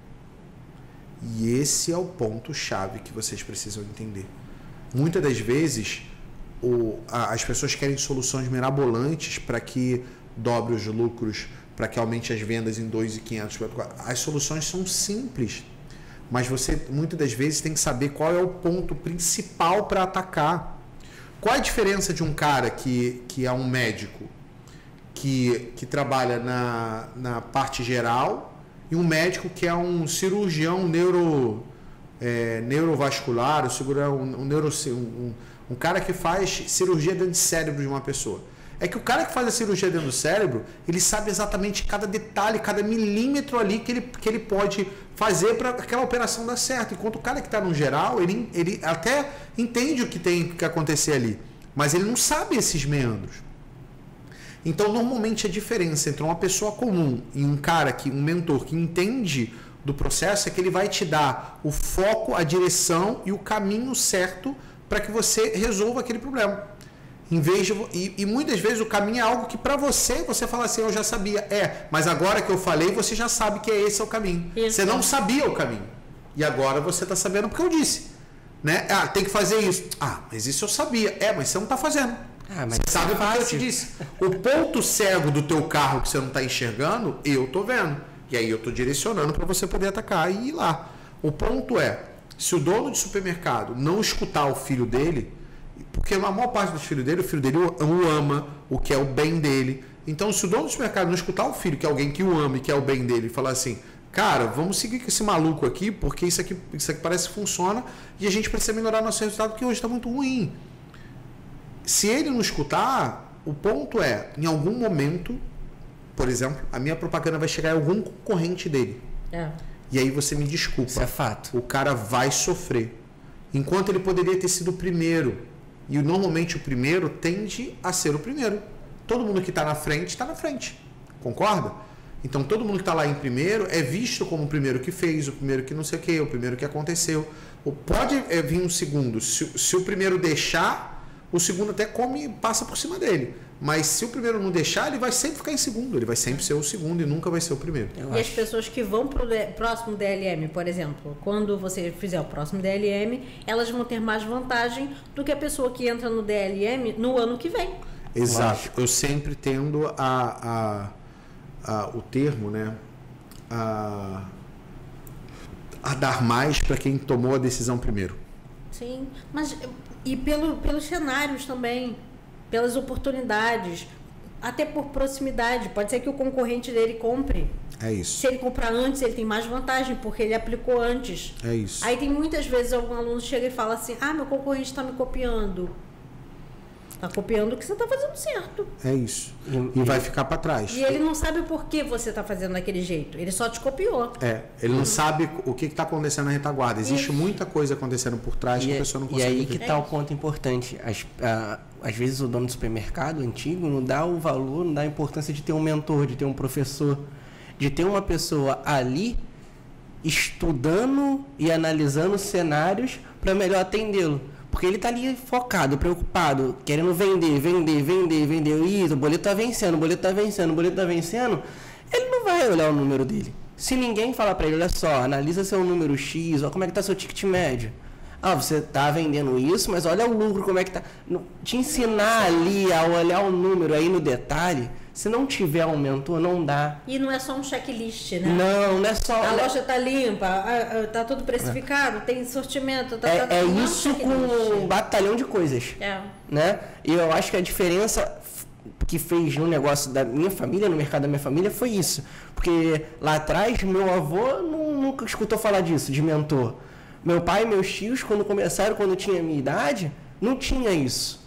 [SPEAKER 1] E esse é o ponto-chave que vocês precisam entender. Muitas das vezes, o, a, as pessoas querem soluções mirabolantes para que dobre os lucros, para que aumente as vendas em dois mil e quinhentos. As soluções são simples, mas você, muitas das vezes, tem que saber qual é o ponto principal para atacar. Qual a diferença de um cara que, que é um médico, que, que trabalha na, na parte geral, e um médico que é um cirurgião neuro, é, neurovascular, um, um, neuro, um, um cara que faz cirurgia dentro do cérebro de uma pessoa? É que o cara que faz a cirurgia dentro do cérebro, ele sabe exatamente cada detalhe, cada milímetro ali que ele, que ele pode fazer para aquela operação dar certo. Enquanto o cara que está no geral, ele, ele até entende o que tem que acontecer ali, mas ele não sabe esses meandros. Então, normalmente, a diferença entre uma pessoa comum e um cara, que, um mentor que entende do processo, é que ele vai te dar o foco, a direção e o caminho certo para que você resolva aquele problema. Em vez de, e, e muitas vezes o caminho é algo que para você, você fala assim, eu já sabia. É, mas agora que eu falei, você já sabe que esse é o caminho. Isso. Você não sabia o caminho. E agora você está sabendo porque eu disse. Né? Ah, tem que fazer isso. Ah, mas isso eu sabia. É, mas você não está fazendo. Ah, mas você sabe o que eu te disse. O ponto cego do teu carro que você não está enxergando, eu estou vendo. E aí eu estou direcionando para você poder atacar e ir lá. O ponto é, se o dono de supermercado não escutar o filho dele, porque a maior parte dos filhos dele, o filho dele o ama, o que é o bem dele. Então, se o dono do supermercado não escutar o filho, que é alguém que o ama e que é o bem dele, e falar assim, cara, vamos seguir com esse maluco aqui, porque isso aqui, isso aqui parece que funciona e a gente precisa melhorar nosso resultado, porque hoje está muito ruim. Se ele não escutar, o ponto é, em algum momento, por exemplo, a minha propaganda vai chegar em algum concorrente dele. É. E aí você me desculpa.
[SPEAKER 3] Isso é fato.
[SPEAKER 1] O cara vai sofrer. Enquanto ele poderia ter sido o primeiro. E normalmente o primeiro tende a ser o primeiro. Todo mundo que está na frente, está na frente. Concorda? Então todo mundo que está lá em primeiro é visto como o primeiro que fez, o primeiro que não sei o que, o primeiro que aconteceu. Pode vir um segundo. Se, se o primeiro deixar, o segundo até come e passa por cima dele. Mas se o primeiro não deixar, ele vai sempre ficar em segundo. Ele vai sempre ser o segundo e nunca vai ser o primeiro.
[SPEAKER 2] Eu e acho. As pessoas que vão para o próximo D L M, por exemplo, quando você fizer o próximo D L M, elas vão ter mais vantagem do que a pessoa que entra no D L M no ano que vem.
[SPEAKER 1] Exato. Eu sempre tendo a, a, a, o termo, né? A, a dar mais para quem tomou a decisão primeiro.
[SPEAKER 2] Sim, mas e pelo, pelos cenários também. Pelas oportunidades, até por proximidade. Pode ser que o concorrente dele compre.
[SPEAKER 1] É isso.
[SPEAKER 2] Se ele comprar antes, ele tem mais vantagem, porque ele aplicou antes.
[SPEAKER 1] É isso.
[SPEAKER 2] Aí tem muitas vezes algum aluno chega e fala assim, ah, meu concorrente está me copiando. Está copiando o que você está fazendo certo.
[SPEAKER 1] É isso. E, e vai ficar para trás.
[SPEAKER 2] E ele não sabe por que você está fazendo daquele jeito. Ele só te copiou.
[SPEAKER 1] É. Ele não uhum. sabe o que está acontecendo na retaguarda. Existe isso. muita coisa acontecendo por trás
[SPEAKER 3] e
[SPEAKER 1] que a pessoa não consegue
[SPEAKER 3] E aí
[SPEAKER 1] ver.
[SPEAKER 3] que está é o ponto importante. As, a, às vezes o dono do supermercado antigo não dá o valor, não dá a importância de ter um mentor, de ter um professor, de ter uma pessoa ali estudando e analisando cenários para melhor atendê-lo. Porque ele está ali focado, preocupado, querendo vender, vender, vender, vender. Isso, o boleto está vencendo, o boleto está vencendo, o boleto está vencendo. Ele não vai olhar o número dele. Se ninguém falar para ele, olha só, analisa seu número X, olha como é que está seu ticket médio. Ah, você está vendendo isso, mas olha o lucro, como é que está. Te ensinar ali a olhar o número aí no detalhe, se não tiver um mentor, não dá.
[SPEAKER 2] E não é só um checklist, né?
[SPEAKER 3] Não, não é só...
[SPEAKER 2] A loja está limpa, está tudo precificado, é. tem sortimento... Tá,
[SPEAKER 3] é
[SPEAKER 2] tá,
[SPEAKER 3] é isso com um batalhão de coisas.
[SPEAKER 2] É.
[SPEAKER 3] Né? E eu acho que a diferença que fez no negócio da minha família, no mercado da minha família, foi isso. Porque lá atrás, meu avô não, nunca escutou falar disso, de mentor. Meu pai e meus tios, quando começaram, quando eu tinha a minha idade, não tinha isso.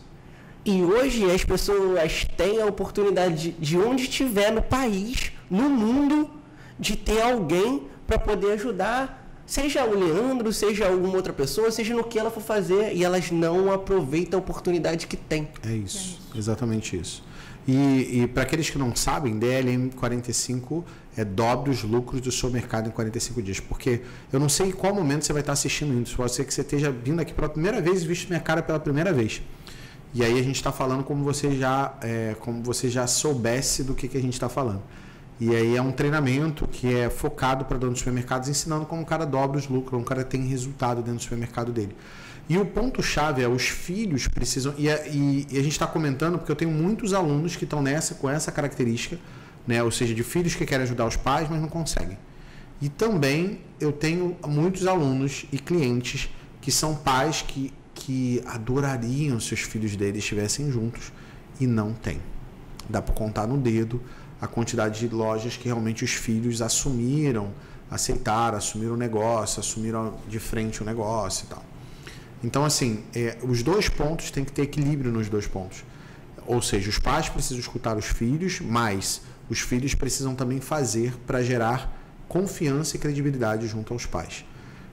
[SPEAKER 3] E hoje as pessoas têm a oportunidade de, de onde estiver no país, no mundo, de ter alguém para poder ajudar, seja o Leandro, seja alguma outra pessoa, seja no que ela for fazer, e elas não aproveitam a oportunidade que tem.
[SPEAKER 1] É isso, é exatamente isso. E, e para aqueles que não sabem, D L M quarenta e cinco é dobre os lucros do seu mercado em quarenta e cinco dias. Porque eu não sei em qual momento você vai estar assistindo isso. Pode ser que você esteja vindo aqui pela primeira vez e visto minha cara pela primeira vez. E aí a gente está falando como você já, é, como você já soubesse do que, que a gente está falando. E aí é um treinamento que é focado para donos de supermercados, ensinando como o cara dobra os lucros, como o cara tem resultado dentro do supermercado dele. E o ponto-chave é os filhos precisam... E, e, e a gente está comentando porque eu tenho muitos alunos que estão nessa, com essa característica, né? Ou seja, de filhos que querem ajudar os pais, mas não conseguem. E também eu tenho muitos alunos e clientes que são pais que, que adorariam se os filhos deles estivessem juntos e não têm. Dá para contar no dedo a quantidade de lojas que realmente os filhos assumiram, aceitaram, assumiram o negócio, assumiram de frente o negócio e tal. Então, assim, é, os dois pontos tem que ter equilíbrio nos dois pontos. Ou seja, os pais precisam escutar os filhos, mas os filhos precisam também fazer para gerar confiança e credibilidade junto aos pais.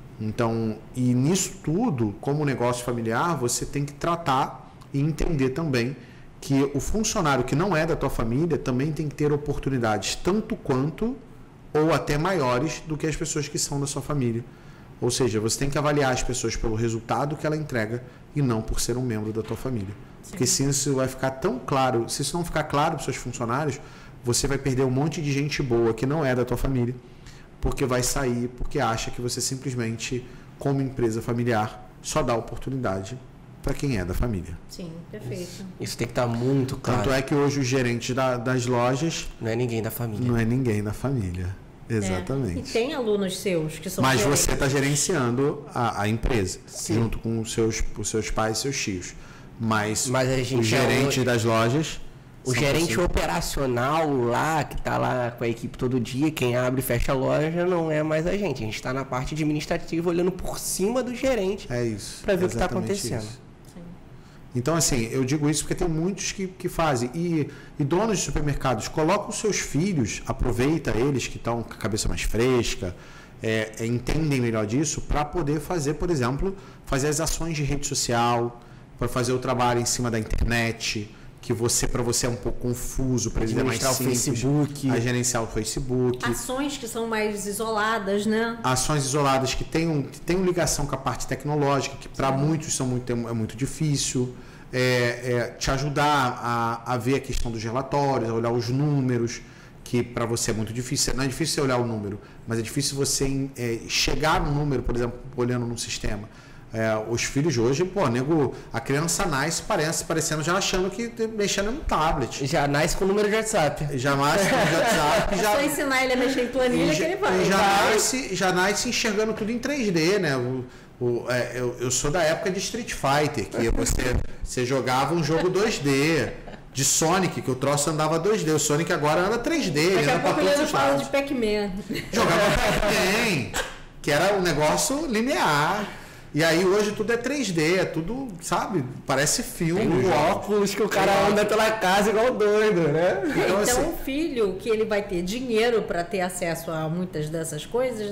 [SPEAKER 1] Então, e nisso tudo, como negócio familiar, você tem que tratar e entender também que o funcionário que não é da tua família também tem que ter oportunidades tanto quanto ou até maiores do que as pessoas que são da sua família. Ou seja, você tem que avaliar as pessoas pelo resultado que ela entrega e não por ser um membro da tua família. Sim. Porque se isso vai ficar tão claro, se isso não ficar claro para os seus funcionários, você vai perder um monte de gente boa que não é da tua família, porque vai sair, porque acha que você simplesmente, como empresa familiar, só dá oportunidade para quem é da família.
[SPEAKER 2] Sim, perfeito.
[SPEAKER 3] Isso, isso tem que estar muito claro.
[SPEAKER 1] Tanto é que hoje os gerentes da, das lojas...
[SPEAKER 3] Não é ninguém da família.
[SPEAKER 1] Não é ninguém da família. Exatamente.
[SPEAKER 2] É. E tem alunos seus que são
[SPEAKER 1] Mas
[SPEAKER 2] gerentes.
[SPEAKER 1] você está gerenciando a, a empresa,
[SPEAKER 3] Sim.
[SPEAKER 1] junto com os seus, os seus pais e seus tios. Mas,
[SPEAKER 3] Mas a gente
[SPEAKER 1] o gerente
[SPEAKER 3] é o,
[SPEAKER 1] das lojas...
[SPEAKER 3] O gerente possíveis. operacional lá, que está lá com a equipe todo dia, quem abre e fecha a loja, não é mais a gente. A gente está na parte administrativa olhando por cima do gerente.
[SPEAKER 1] É isso.
[SPEAKER 3] Para ver o que está acontecendo.
[SPEAKER 1] Isso. Então, assim, eu digo isso porque tem muitos que, que fazem. E, e donos de supermercados, colocam os seus filhos, aproveita eles que estão com a cabeça mais fresca, é, é, entendem melhor disso, para poder fazer, por exemplo, fazer as ações de rede social, para fazer o trabalho em cima da internet, que você para você é um pouco confuso, para eles é mais simples.
[SPEAKER 3] O Facebook.
[SPEAKER 1] A gerenciar o Facebook.
[SPEAKER 2] Ações que são mais isoladas, né?
[SPEAKER 1] Ações isoladas que tenham, que tenham ligação com a parte tecnológica, que para muitos são muito, é muito difícil. É, é, te ajudar a, a ver a questão dos relatórios, a olhar os números, que para você é muito difícil. Não é difícil você olhar o número, mas é difícil você é, chegar no número, por exemplo, olhando no sistema. É, os filhos de hoje, pô, nego, a criança nasce parece, parecendo já achando que mexendo no tablet.
[SPEAKER 3] Já nasce com o número de WhatsApp.
[SPEAKER 1] Já nasce com o número de WhatsApp.
[SPEAKER 2] É
[SPEAKER 1] já,
[SPEAKER 2] só ensinar ele a mexer em planilha que ele vai.
[SPEAKER 1] Já,
[SPEAKER 2] vai.
[SPEAKER 1] Nasce, já nasce enxergando tudo em três D, né? O, o, é, eu, eu sou da época de Street Fighter, que você, você jogava um jogo dois D. De Sonic, que o troço andava dois D. O Sonic agora anda três D.
[SPEAKER 2] Daqui a pouco ele fala de Pac-Man.
[SPEAKER 1] Jogava Pac-Man, que era um negócio linear. E aí hoje tudo é três D, é tudo, sabe, parece filme.
[SPEAKER 3] Tem um óculos que o cara é. anda pela casa igual doido, né?
[SPEAKER 2] Então, então assim, o filho que ele vai ter dinheiro para ter acesso a muitas dessas coisas, né?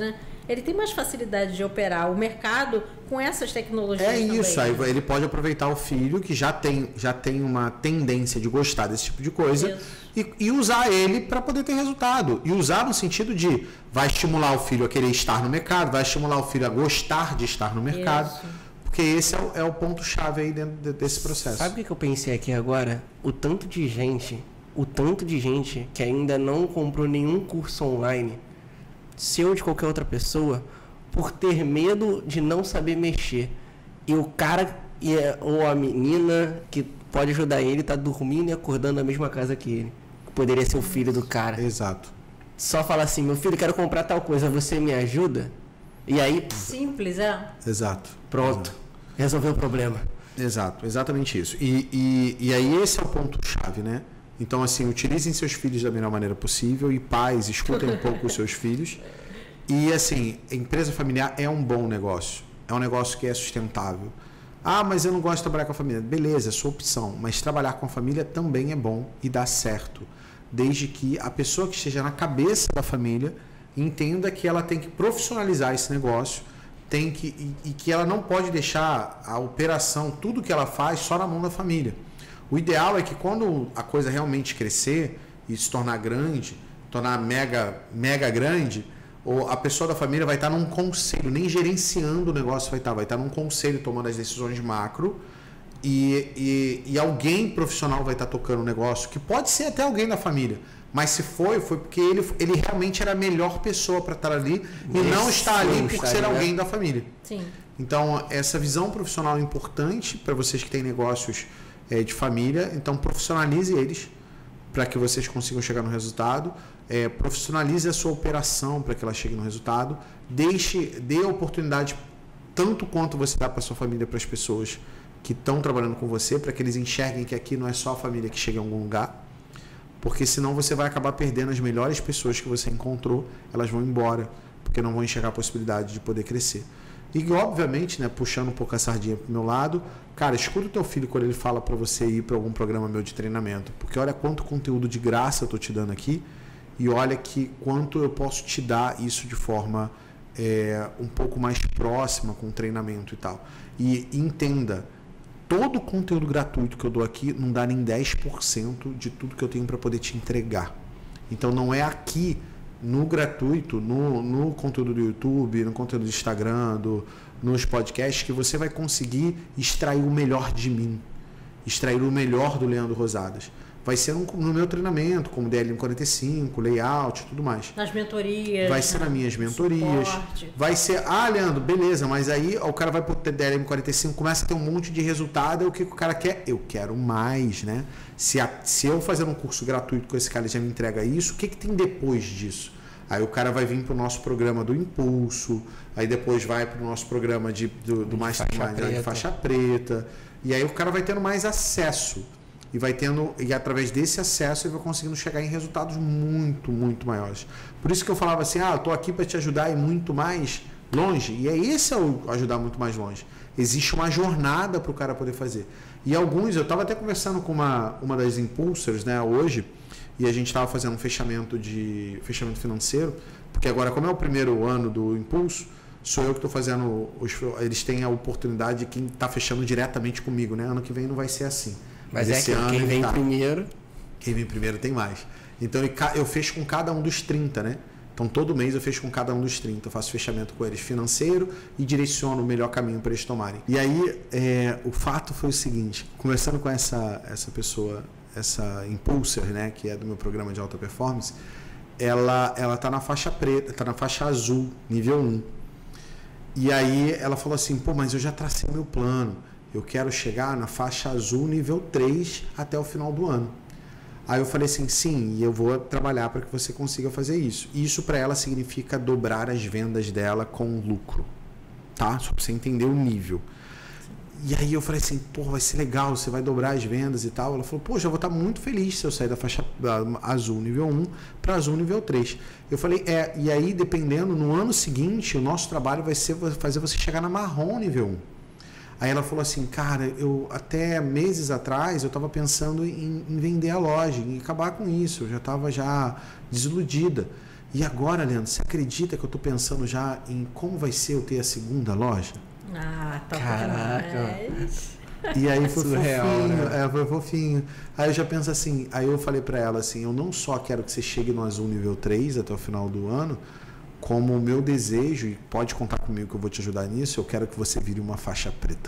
[SPEAKER 2] ele tem mais facilidade de operar o mercado com essas tecnologias.
[SPEAKER 1] É isso,
[SPEAKER 2] também.
[SPEAKER 1] aí ele pode aproveitar o filho que já tem, já tem uma tendência de gostar desse tipo de coisa e, e usar ele para poder ter resultado. E usar no sentido de vai estimular o filho a querer estar no mercado, vai estimular o filho a gostar de estar no mercado. Isso. Porque esse é o, é o ponto-chave aí dentro de, desse processo.
[SPEAKER 3] Sabe o que eu pensei aqui agora? O tanto de gente, o tanto de gente que ainda não comprou nenhum curso online, seu ou de qualquer outra pessoa, por ter medo de não saber mexer. E o cara ou a menina que pode ajudar ele tá dormindo e acordando na mesma casa que ele. Poderia ser o filho do cara.
[SPEAKER 1] Exato.
[SPEAKER 3] Só falar assim, meu filho, quero comprar tal coisa, você me ajuda? E aí...
[SPEAKER 2] Simples, é?
[SPEAKER 1] Exato.
[SPEAKER 3] Pronto. Exato. Resolveu o problema.
[SPEAKER 1] Exato, exatamente isso. E, e, e aí esse é o ponto-chave, né? Então, assim, utilizem seus filhos da melhor maneira possível e pais, escutem um pouco os seus filhos. E, assim, a empresa familiar é um bom negócio. É um negócio que é sustentável. Ah, mas eu não gosto de trabalhar com a família. Beleza, é sua opção. Mas trabalhar com a família também é bom e dá certo. Desde que a pessoa que esteja na cabeça da família entenda que ela tem que profissionalizar esse negócio, tem que, e, e que ela não pode deixar a operação, tudo que ela faz, só na mão da família. O ideal é que quando a coisa realmente crescer e se tornar grande, tornar mega, mega grande, ou a pessoa da família vai estar num conselho, nem gerenciando o negócio vai estar, vai estar num conselho tomando as decisões macro e, e, e alguém profissional vai estar tocando o negócio, que pode ser até alguém da família, mas se foi, foi porque ele, ele realmente era a melhor pessoa para estar ali e Esse não está ali por ser alguém da família.
[SPEAKER 2] Sim.
[SPEAKER 1] Então, essa visão profissional é importante para vocês que têm negócios é, de família. Então, profissionalize eles para que vocês consigam chegar no resultado. É, profissionalize a sua operação para que ela chegue no resultado. Deixe, dê a oportunidade, tanto quanto você dá para sua família, para as pessoas que estão trabalhando com você, para que eles enxerguem que aqui não é só a família que chega em algum lugar. Porque senão você vai acabar perdendo as melhores pessoas que você encontrou, elas vão embora, porque não vão enxergar a possibilidade de poder crescer. E obviamente, né, puxando um pouco a sardinha pro meu lado, cara, escuta o teu filho quando ele fala para você ir para algum programa meu de treinamento, porque olha quanto conteúdo de graça eu tô te dando aqui e olha que quanto eu posso te dar isso de forma é, um pouco mais próxima com o treinamento e tal. E entenda, todo o conteúdo gratuito que eu dou aqui não dá nem dez por cento de tudo que eu tenho para poder te entregar. Então não é aqui no gratuito, no, no conteúdo do YouTube, no conteúdo do Instagram, do, nos podcasts, que você vai conseguir extrair o melhor de mim, extrair o melhor do Leandro Rosadas. Vai ser no, no meu treinamento, como D L M quarenta e cinco, layout e tudo mais.
[SPEAKER 2] Nas mentorias.
[SPEAKER 1] Vai ser nas minhas mentorias. Suporte. Vai ser, ah, Leandro, beleza, mas aí o cara vai pro D L M quarenta e cinco, começa a ter um monte de resultado, é o que o cara quer? Eu quero mais, né? Se, a, se eu fazer um curso gratuito com esse cara, ele já me entrega isso, o que, que tem depois disso? Aí o cara vai vir para o nosso programa do Impulso, aí depois vai para o nosso programa de, do, do Mastermind de faixa preta, e aí o cara vai tendo mais acesso. E vai tendo, e através desse acesso ele vai conseguindo chegar em resultados muito, muito maiores. Por isso que eu falava assim, ah, eu estou aqui para te ajudar a ir muito mais longe. E é esse é o ajudar muito mais longe. Existe uma jornada para o cara poder fazer. E alguns, eu estava até conversando com uma, uma das impulsors, né, hoje, e a gente estava fazendo um fechamento, de, fechamento financeiro, porque agora, como é o primeiro ano do Impulso, sou eu que estou fazendo, os, eles têm a oportunidade de quem está fechando diretamente comigo, né? Ano que vem não vai ser assim.
[SPEAKER 3] Mas, Mas é que quem vem tá. primeiro...
[SPEAKER 1] Quem vem primeiro tem mais. Então eu fecho com cada um dos trinta, né? Então todo mês eu fecho com cada um dos trinta. Eu faço fechamento com eles financeiro e direciono o melhor caminho para eles tomarem. E aí é, o fato foi o seguinte, conversando com essa, essa pessoa, essa impulser, né? Que é do meu programa de alta performance, ela ela tá na faixa preta, tá na faixa azul, nível um. E aí ela falou assim, pô, mas eu já tracei meu plano. Eu quero chegar na faixa azul nível três até o final do ano. Aí eu falei assim, sim, e eu vou trabalhar para que você consiga fazer isso. E isso para ela significa dobrar as vendas dela com lucro, tá? Só para você entender o nível. E aí eu falei assim, pô, vai ser legal, você vai dobrar as vendas e tal. Ela falou, poxa, eu vou estar muito feliz se eu sair da faixa azul nível um para azul nível três. Eu falei, é, e aí dependendo, no ano seguinte, o nosso trabalho vai ser fazer você chegar na marrom nível um. Aí ela falou assim, cara, eu até meses atrás eu estava pensando em, em vender a loja, em acabar com isso, eu já estava já desiludida. E agora, Leandro, você acredita que eu estou pensando já em como vai ser eu ter a segunda loja?
[SPEAKER 2] Ah, tá.
[SPEAKER 3] Caraca.
[SPEAKER 1] E aí foi
[SPEAKER 3] Surreal,
[SPEAKER 1] fofinho,
[SPEAKER 3] né?
[SPEAKER 1] é, foi fofinho. Aí eu já penso assim, aí eu falei pra ela assim, eu não só quero que você chegue no Azul nível três até o final do ano, como o meu desejo, e pode contar comigo que eu vou te ajudar nisso, eu quero que você vire uma faixa preta.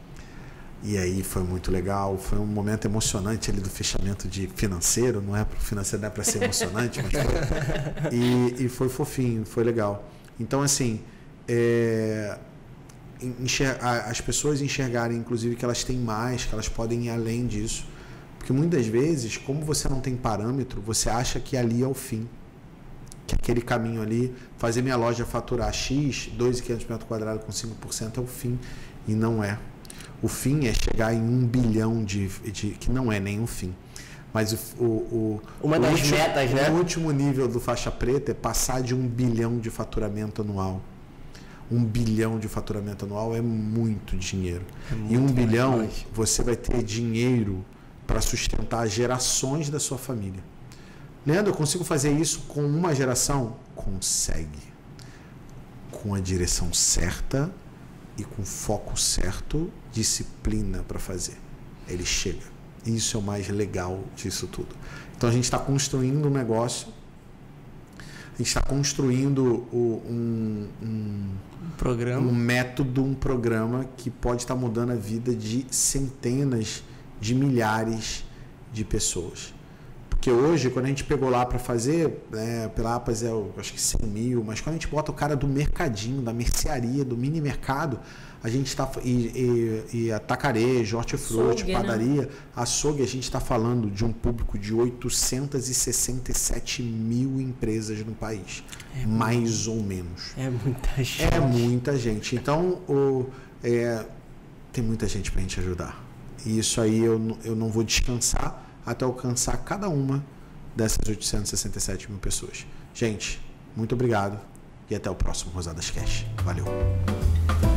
[SPEAKER 1] E aí foi muito legal, foi um momento emocionante ali do fechamento de financeiro, não é para o financeiro, não é para ser emocionante, mas foi. E, e foi fofinho, foi legal. Então, assim, é, enxergar, as pessoas enxergarem, inclusive, que elas têm mais, que elas podem ir além disso. Porque muitas vezes, como você não tem parâmetro, você acha que ali é o fim. Que aquele caminho ali, fazer minha loja faturar X, dois mil e quinhentos metros quadrados com cinco por cento é o fim. E não é. O fim é chegar em um bilhão de, de que não é nem um fim. Mas o, o, o
[SPEAKER 3] uma
[SPEAKER 1] o
[SPEAKER 3] das
[SPEAKER 1] último,
[SPEAKER 3] metas, né?
[SPEAKER 1] O último nível do faixa preta é passar de um bilhão de faturamento anual. Um bilhão de faturamento anual é muito dinheiro. É muito, e um bilhão, mais. Você vai ter dinheiro para sustentar gerações da sua família. Leandro, eu consigo fazer isso com uma geração? Consegue. Com a direção certa e com foco certo, disciplina para fazer. Ele chega. Isso é o mais legal disso tudo. Então a gente está construindo um negócio, a gente está construindo um, um,
[SPEAKER 3] um programa,
[SPEAKER 1] um método, um programa que pode estar tá mudando a vida de centenas de milhares de pessoas. Porque hoje, quando a gente pegou lá para fazer, né, pela APAS é, eu acho que cem mil, mas quando a gente bota o cara do mercadinho, da mercearia, do mini mercado, a gente está, e, e, e atacarejo, hortifruti,
[SPEAKER 2] açougue,
[SPEAKER 1] padaria,
[SPEAKER 2] né?
[SPEAKER 1] açougue, a gente está falando de um público de oitocentos e sessenta e sete mil empresas no país, é mais muito, ou menos.
[SPEAKER 3] É muita gente.
[SPEAKER 1] É muita gente. Então, o, é, tem muita gente para a gente ajudar. E isso aí eu, eu não vou descansar até alcançar cada uma dessas oitocentos e sessenta e sete mil pessoas. Gente, muito obrigado e até o próximo Rosadas Cash. Valeu!